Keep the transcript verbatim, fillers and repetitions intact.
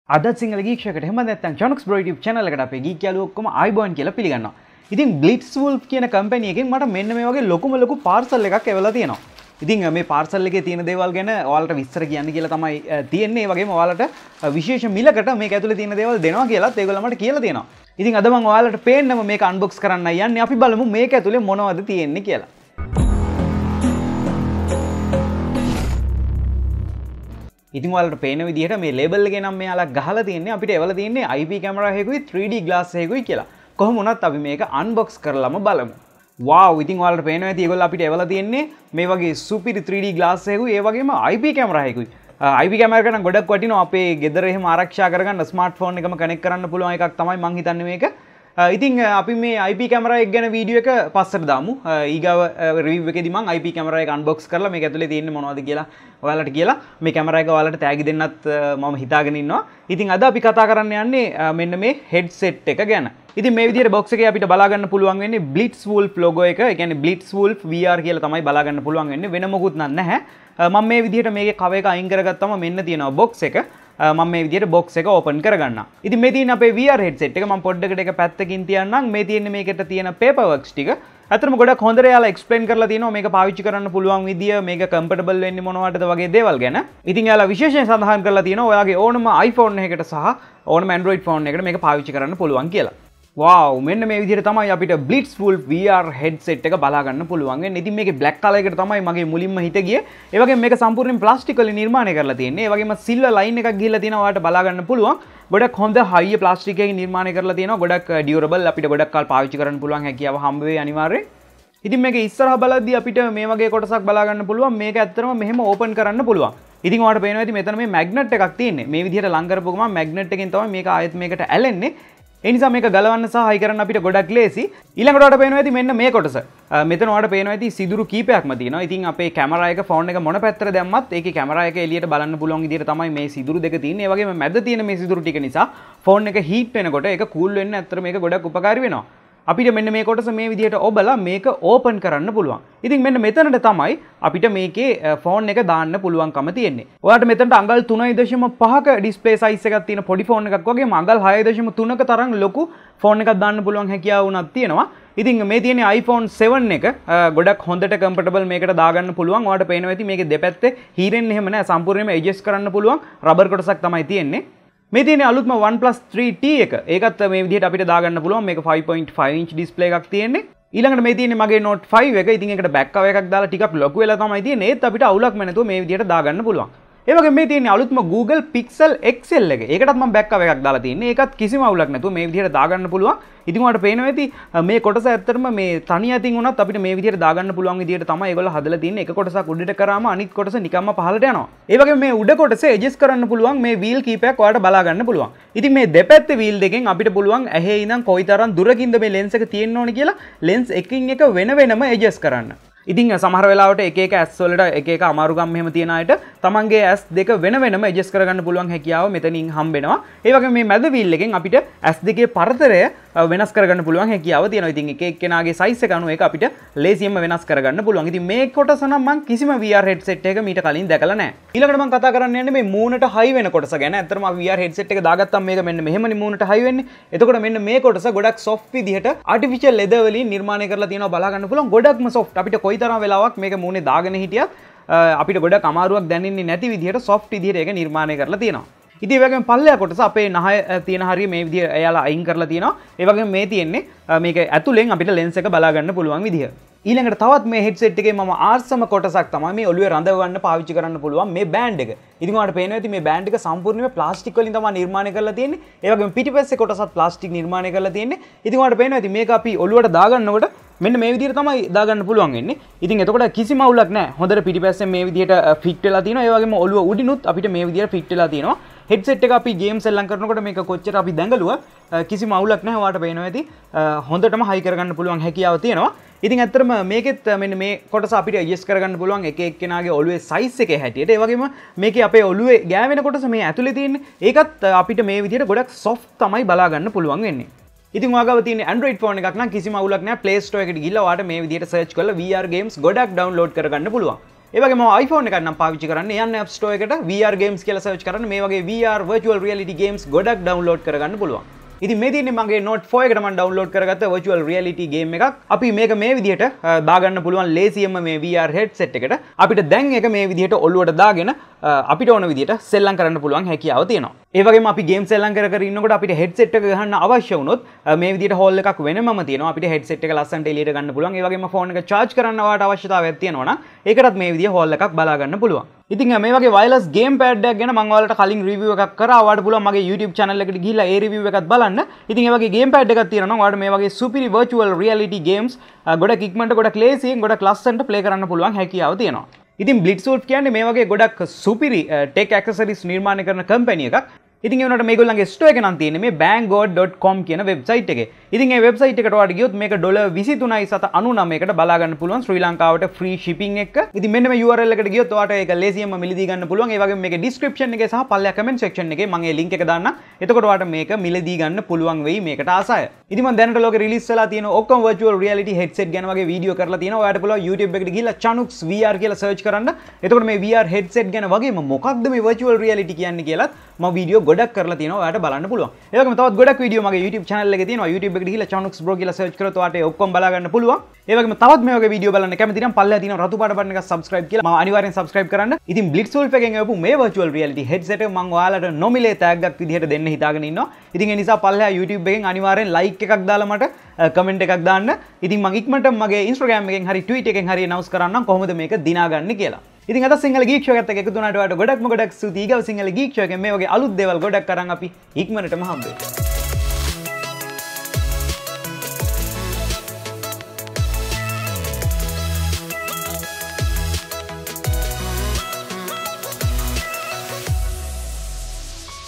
අද සිංහල ගීක්ෂකට එහෙම නැත්නම් චොනක්ස් බ්‍රෝ YouTube channel එකට අපේ ගීක් යාළුවෝ ඔක්කොම ආයිබෝන් කියලා පිළිගන්නවා. ඉතින් Blitzwolf කියන කම්පැනි එකෙන් මට මෙන්න මේ වගේ ලොකුම ලොකු පාර්සල් එකක් එවලා තියෙනවා. ඉතින් මේ පාර්සල් එකේ තියෙන දේවල් ගැන ඔයාලට විස්තර කියන්න කියලා තමයි තියෙන්නේ. ඒ වගේම ඔයාලට විශේෂ මිලකට මේක ඇතුලේ තියෙන දේවල් දෙනවා කියලාත් ඒගොල්ලෝ මට කියලා තියෙනවා. ඉතින් අද මම ඔයාලට පේන්නම මේක අන්බොක්ස් කරන්නයි යන්නේ. අපි බලමු මේක ඇතුලේ මොනවද තියෙන්නේ කියලා. ඉතින් ඔයාලට පේන විදිහට මේ ලේබල් එකේ නම් මෙයාලා ගහලා තියෙන්නේ අපිට එවලා තියෙන්නේ I P කැමරා එකකුයි three D glass එකකුයි කියලා. කොහොම වුණත් අපි මේක අන්බොක්ස් කරලාම බලමු. wow ඉතින් ඔයාලට පේනවා ඇති ඒගොල්ලෝ අපිට එවලා තියෙන්නේ මේ වගේ සුපිරි three D glass එකකුයි ඒ වගේම I P කැමරා එකකුයි. I P කැමරා එක නම් ගොඩක් වටිනවා අපේ ගෙදර එහෙම ආරක්ෂා කරගන්න ස්මාර්ට්ෆෝන් එකම කනෙක්ට් කරන්න පුළුවන් එකක් තමයි මං හිතන්නේ මේක. ඉතින් අපි මේ I P කැමරා එක ගැන වීඩියෝ එක පස්සට දාමු. ඊගාව රිවිව් එකේදී මම I P කැමරා එක අන්බොක්ස් කරලා මේක ඇතුලේ තියෙන්නේ මොනවද කියලා ඔයාලට කියලා මේ කැමරා එක ඔයාලට තෑගි දෙන්නත් මම හිතාගෙන ඉන්නවා. ඉතින් අද අපි කතා කරන්න යන්නේ මෙන්න මේ හෙඩ්සෙට් එක ගැන. ඉතින් මේ විදිහට බොක්ස් එකේ අපිට බලා ගන්න පුළුවන් වෙන්නේ Blitzwolf logo එක. ඒ කියන්නේ Blitzwolf V R කියලා තමයි බලා ගන්න පුළුවන් වෙන්නේ. වෙන මොකුත් නැහැ. මම මේ විදිහට මේකේ කව එක අයින් කරගත්තම මෙන්න තියෙනවා බොක්ස් එක. මම මේ විදිහට බොක්ස් එක ඕපන් කරගන්නවා. ඉතින් මේ තියෙන අපේ V R headset එක මම පොඩ්ඩකට එක පැත්තකින් තියන්නම්. මේ තියෙන්නේ මේකට තියෙන paper works ටික. අතරම ගොඩක් හොඳට යාලා එක්ස්ප්ලেইন කරලා තියෙනවා මේක පාවිච්චි කරන්න පුළුවන් විදිය, මේක කම්ෆර්ටබල් වෙන්නේ මොනවටද වගේ දේවල් ගැන. ඉතින් යාලා විශේෂයෙන් සඳහන් කරලා තියෙනවා ඔයාගේ ඕනම iPhone එකකට සහ ඕනම Android phone එකකට මේක පාවිච්චි කරන්න පුළුවන් කියලා. wow මෙන්න මේ විදිහට තමයි අපිට Blitzwolf V R headset එක බලා ගන්න පුළුවන් වෙන්නේ. ඉතින් මේකේ black color එකට තමයි මගේ මුලින්ම හිත ගියේ. ඒ වගේම මේක සම්පූර්ණයෙන් ප්ලාස්ටික් වලින් නිර්මාණය කරලා තියෙන්නේ. ඒ වගේම silver line එකක් ගිහිල්ලා තියෙනවා ඔයාලට බලා ගන්න පුළුවන්. ගොඩක් හොඳ high ප්ලාස්ටික් එකකින් නිර්මාණය කරලා තියෙනවා. ගොඩක් durable අපිට ගොඩක් කාල පාවිච්චි කරන්න පුළුවන් හැකියාව හම්බ වෙයි අනිවාර්යයෙන්. ඉතින් මේක ඉස්සරහා බලද්දී අපිට මේ වගේ කොටසක් බලා ගන්න පුළුවන්. මේක ඇත්තටම මෙහෙම ඕපන් කරන්න පුළුවන්. ඉතින් ඔයාලට පේනවා ඇති මෙතන මේ මැග්නට් එකක් තියෙන්නේ. මේ විදිහට ලං කරපුව ගමන් මැග්නට් එකෙන් තමයි මේක ආයෙත් මේකට ඇලෙන්නේ. ඒ නිසා මේක ගලවන්න සහ හයි කරන්න අපිට ගොඩක් ලේසි. ඊළඟට ඔයාලට පේනවා ඇති මෙන්න මේ කොටස. මෙතන ඔයාලට පේනවා ඇති සිදුරු කීපයක්ම තියෙනවා. ඉතින් අපේ කැමරා එක ෆෝන් එක මොන පැත්තට දැම්මත් ඒකේ කැමරා එක එළියට බලන්න පුළුවන් විදිහට තමයි මේ සිදුරු දෙක තියෙන්නේ. ඒ වගේම මැද තියෙන මේ සිදුරු ටික නිසා ෆෝන් එක හීට් වෙනකොට ඒක කූල් වෙන්න ඇත්තට මේක ගොඩක් උපකාරී වෙනවා. අපිට මෙන්න මේ කොටස මේ විදිහට ඔබලා මේක ඕපන් කරන්න පුළුවන්. ඉතින් මෙන්න මෙතනට තමයි අපිට මේකේ ෆෝන් එක දාන්න පුළුවන්කම තියෙන්නේ. ඔයාලට මෙතනට අඟල් තුනයි දශම පහක ඩිස්ප්ලේ සයිස් එකක් තියෙන පොඩි ෆෝන් එකක් වගේම අඟල් හයයි දශම තුනක තරම් ලොකු ෆෝන් එකක් දාන්න පුළුවන් හැකියාව උනක් තියෙනවා. ඉතින් මේ තියෙන්නේ iPhone seven එක ගොඩක් හොඳට කම්ෆර්ටබල් මේකට දාගන්න පුළුවන්. ඔයාලට පේනවා ඇති මේකේ දෙපැත්තේ හීරෙන්නේ එහෙම නැහැ. සම්පූර්ණයෙන්ම ඇඩ්ජස්ට් කරන්න පුළුවන් රබර් කොටසක් තමයි තියෙන්නේ. මේ තියෙන අලුත්ම OnePlus three T එක. ඒකත් මේ විදිහට අපිට දාගන්න පුළුවන්. මේක five point five inch display එකක් තියෙන්නේ. ඊළඟට මේ තියෙන්නේ මගේ Note five එක. ඉතින් ඒකට back cover එකක් දාලා ටිකක් ලොකු වෙලා තමයි තියෙන්නේ. ඒත් අපිට අවුලක්ම නැතුව මේ විදිහට දාගන්න පුළුවන්. ඒ වගේම මේ තියෙන්නේ අලුත්ම Google Pixel X L එක. ඒකටත් මම back cover එකක් දාලා තියෙන්නේ. ඒකත් කිසිම අවුලක් නැතුව මේ විදිහට දාගන්න පුළුවන්. ඉතින් ඔයාලට පේනවා ඇති මේ කොටස ඇත්තටම මේ තනි අතින් උනත් අපිට මේ විදිහට දාගන්න පුළුවන් විදිහට තමයි ඒගොල්ලෝ හදලා තියෙන්නේ. එක කොටසක් උඩට කරාම අනිත් කොටස නිකම්ම පහළට යනවා. ඒ වගේම මේ උඩ කොටස ඇඩ්ජස්ට් කරන්න පුළුවන් මේ වීල් කීපයක් ඔයාලට බලා ගන්න පුළුවන්. ඉතින් මේ දෙපැත්තේ වීල් දෙකෙන් අපිට පුළුවන් ඇහි ඉඳන් කොයිතරම් දුරකින්ද මේ ලෙන්ස් එක තියෙන්න ඕනේ කියලා ලෙන්ස් එකින් එක වෙන වෙනම ඇඩ්ජස්ට් කරන්න. ඉතින් සමහර වෙලාවට එක එක ඇස් වලට එක එක අමාරුකම් මෙහෙම තියෙන අයට තමන්ගේ ඇස් දෙක වෙන වෙනම ඇඩ්ජස්ට් කරගන්න පුළුවන් හැකියාව මෙතනින් හම්බෙනවා. ඒ වගේම මේ මැද වීල් එකෙන් අපිට ඇස් දෙකේ පරතරය වෙනස් කරගන්න පුළුවන් හැකියාව තියෙනවා. ඉතින් එක එක්කෙනාගේ සයිස් එක අනුව ඒක අපිට ලේසියෙන්ම වෙනස් කරගන්න පුළුවන්. ඉතින් මේ කොටස නම් මම කිසිම V R headset එකක මීට කලින් දැකලා නැහැ. ඊළඟට මම කතා කරන්න යන්නේ මේ මූණට හයි වෙන කොටස ගැන. ඇත්තටම V R headset එක දාගත්තම මේක මෙන්න මෙහෙමනේ මූණට හයි වෙන්නේ. එතකොට මෙන්න මේ කොටස ගොඩක් soft විදිහට artificial leather වලින් නිර්මාණය කරලා තියෙනවා බලා ගන්න පුළුවන්. ගොඩක්ම soft. අපිට කොයිතරම් වෙලාවක් මේක මූණේ දාගෙන හිටියත් අපිට ගොඩක් අමාරුවක් දැනෙන්නේ නැති විදිහට soft විදිහට ඒක නිර්මාණය කරලා තියෙනවා. ඉතින් ඒ වගේම පල්ලෙය කොටස අපේ නහය තියෙන හරිය මේ විදිහ එයාලා අයින් කරලා තියෙනවා. ඒ වගේම මේ තියෙන්නේ මේක ඇතුලෙන් අපිට ලෙන්ස් එක බලා ගන්න පුළුවන් විදිහ. ඊළඟට තවත් මේ හෙඩ්සෙට් එකේ මම ආර්සම කොටසක් තමයි මේ ඔළුවේ රඳවන්න පාවිච්චි කරන්න පුළුවන් මේ බෑන්ඩ් එක. ඉතින් ඔයාලට පේනවා ඇති මේ බෑන්ඩ් එක සම්පූර්ණයෙන්ම ප්ලාස්ටික් වලින් තමයි නිර්මාණය කරලා තියෙන්නේ. ඒ වගේම පිටිපස්සේ කොටසත් ප්ලාස්ටික් නිර්මාණය කරලා තියෙන්නේ. ඉතින් ඔයාලට පේනවා ඇති මේක අපි ඔළුවට දාගන්නකොට මෙන්න මේ විදිහට තමයි දාගන්න පුළුවන් වෙන්නේ. ඉතින් එතකොට කිසිම අවුලක් නැහැ. හොඳට පිටිපස්සෙන් මේ විදිහට ෆිට වෙලා තියෙනවා. ඒ වගේම ඔළුව උඩිනුත් අපිට මේ විදිහට ෆිට වෙලා තියෙනවා. හෙඩ්සෙට් එක අපි ගේම් සෙල්ලම් කරනකොට මේක කොච්චර අපි දැඟලුවා කිසිම අවුලක් නැහැ. ඔයාලට පේනවා ඇති හොඳටම හයි කරගන්න පුළුවන් හැකියාව තියෙනවා. ඉතින් ඇත්තටම මේකෙත් මෙන්න මේ කොටස අපිට ඇඩ්ජස්ට් කරගන්න පුළුවන් එක එක්කෙනාගේ ඔළුවේ සයිස් එකේ හැටියට. ඒ වගේම මේකේ අපේ ඔළුවේ ගෑවෙන කොටස මේ ඇතුලේ තියෙන්නේ. ඒකත් අපිට මේ විදිහට ගොඩක් soft තමයි බලා ගන්න පුළුවන් වෙන්නේ. ඉතින් ඔයාගාව තියෙන Android phone එකක් නම් කිසිම අවුලක් නැහැ. Play Store එකට ගිහිල්ලා ඔයාලට මේ විදිහට search කරලා V R games ගොඩක් download කරගන්න පුළුවන්. ඒ වගේම iPhone එකක් නම් පාවිච්චි කරන්න යන්න App Store එකට V R games කියලා search කරන්න මේ වගේ V R virtual reality games ගොඩක් download කරගන්න පුළුවන්. ඉතින් මේ තියෙන්නේ මගේ Note four එකට මම download කරගත්ත virtual reality game එකක්. අපි මේක මේ විදිහට දාගන්න පුළුවන් ලේසියෙන්ම මේ V R headset එකට. අපිට දැන් එක මේ විදිහට ඔළුවට දාගෙන අපිට ඕන විදිහට සෙල්ලම් කරන්න පුළුවන් හැකියාව තියෙනවා. ඒ වගේම අපි game සෙල්ලම් කර කර ඉන්නකොට අපිට headset එක ගහන්න අවශ්‍ය වුණොත් මේ විදිහට hall එකක් වෙනමම තියෙනවා. අපිට headset එක ලස්සනට එළියට ගන්න පුළුවන්. ඒ වගේම phone එක charge කරන්න වාට අවශ්‍යතාවයක් තියෙනවා නම් ඒකටත් මේ විදිහ hall එකක් බලා ගන්න පුළුවන්. ඉතින් මේ වගේ wireless game pad එකක් ගැන මම ඔයාලට කලින් review එකක් කරා. ඔයාලට පුළුවන් මගේ YouTube channel එකට ගිහිල්ලා ඒ review එකත් බලන්න. ඉතින් මේ වගේ game pad එකක් තියෙනවා නම් ඔයාලට මේ වගේ superi virtual reality games ගොඩක් ඉක්මනට ගොඩක් ලේසියෙන් ගොඩක් ලස්සනට play කරන්න පුළුවන් හැකියාව තියෙනවා. ඉතින් Blitzwolf කියන්නේ මේ වගේ ගොඩක් superi tech accessories නිර්මාණය කරන company එකක්. ඉතින් ඒ වුණාට මේගොල්ලන්ගේ store එක නම් තියෙන්නේ මේ banggood dot com කියන website එකේ. ඉතින් මේ website එකට ඔයාලට ගියොත් මේක ඩොලර් විසි තුනයි සත අනූනවයකට බලා ගන්න පුළුවන් ශ්‍රී ලංකාවට free shipping එක. ඉතින් මෙන්න මේ U R L එකට ගියොත් ඔයාලට ඒක ලේසියෙන්ම මිලදී ගන්න පුළුවන්. ඒ වගේම මේකේ description එකේ සහ පල්ලෙහා comment section එකේ මම මේ link එක දාන්නම්. එතකොට ඔයාලට මේක මිලදී ගන්න පුළුවන් වෙයි මේකට ආසය. ඉතින් මම දැනට ලෝකේ release වෙලා තියෙන ඔක්කොම virtual reality headset ගැන වගේ වීඩියෝ කරලා තියෙනවා. ඔයාලට පුළුවන් YouTube එකට ගිහිල්ලා Chanux V R කියලා search කරන්න. එතකොට මේ V R headset ගැන වගේම මොකක්ද මේ virtual reality කියන්නේ කියලාත් මම වීඩියෝ ගොඩක් කරලා තියෙනවා. බලන්න පුළුවන්. ඒ වගේම තවත් ගොඩක් වීඩියෝ මගේ YouTube channel එකේ තියෙනවා. YouTube එකට ගිහිල්ලා Chanux Bro කියලා search කරොත් ඔයාලට ඒ ඔක්කොම බලා ගන්න පුළුවන්. ඒ වගේම තවත් මේ වගේ වීඩියෝ බලන්න කැමති නම් පල්ලෙහා තියෙන රතු පාට බටන් එක subscribe කියලා මම අනිවාර්යෙන් subscribe කරන්න. ඉතින් Blitzwolf එකෙන් එවපු මේ virtual reality headset එක මම ඔයාලට නොමිලේ tag එකක් විදිහට දෙන්න හිතාගෙන ඉන්නවා. ඉතින් ඒ නිසා පල්ලෙහා YouTube එකෙන් අනිවාර්යෙන් like එකක් දාලා මට comment එකක් දාන්න. ඉතින් මම ඉක්මනට මගේ Instagram එකෙන් හරි Twitter එකෙන් හරි announce කරන්නම් කොහොමද මේක දිනාගන්නේ කියලා. ඉතින් අද සිංහල ගීක් ෂෝ එකත් එක්ක එකතු වුණාට ඔයාලට ගොඩක්ම ගොඩක් ස්තුතියි. ඊගව සිංහල ගීක් ෂෝ එකෙන් මේ වගේ අලුත් දේවල් ගොඩක් අරන් අපි ඉක්මනටම හම්බෙමු.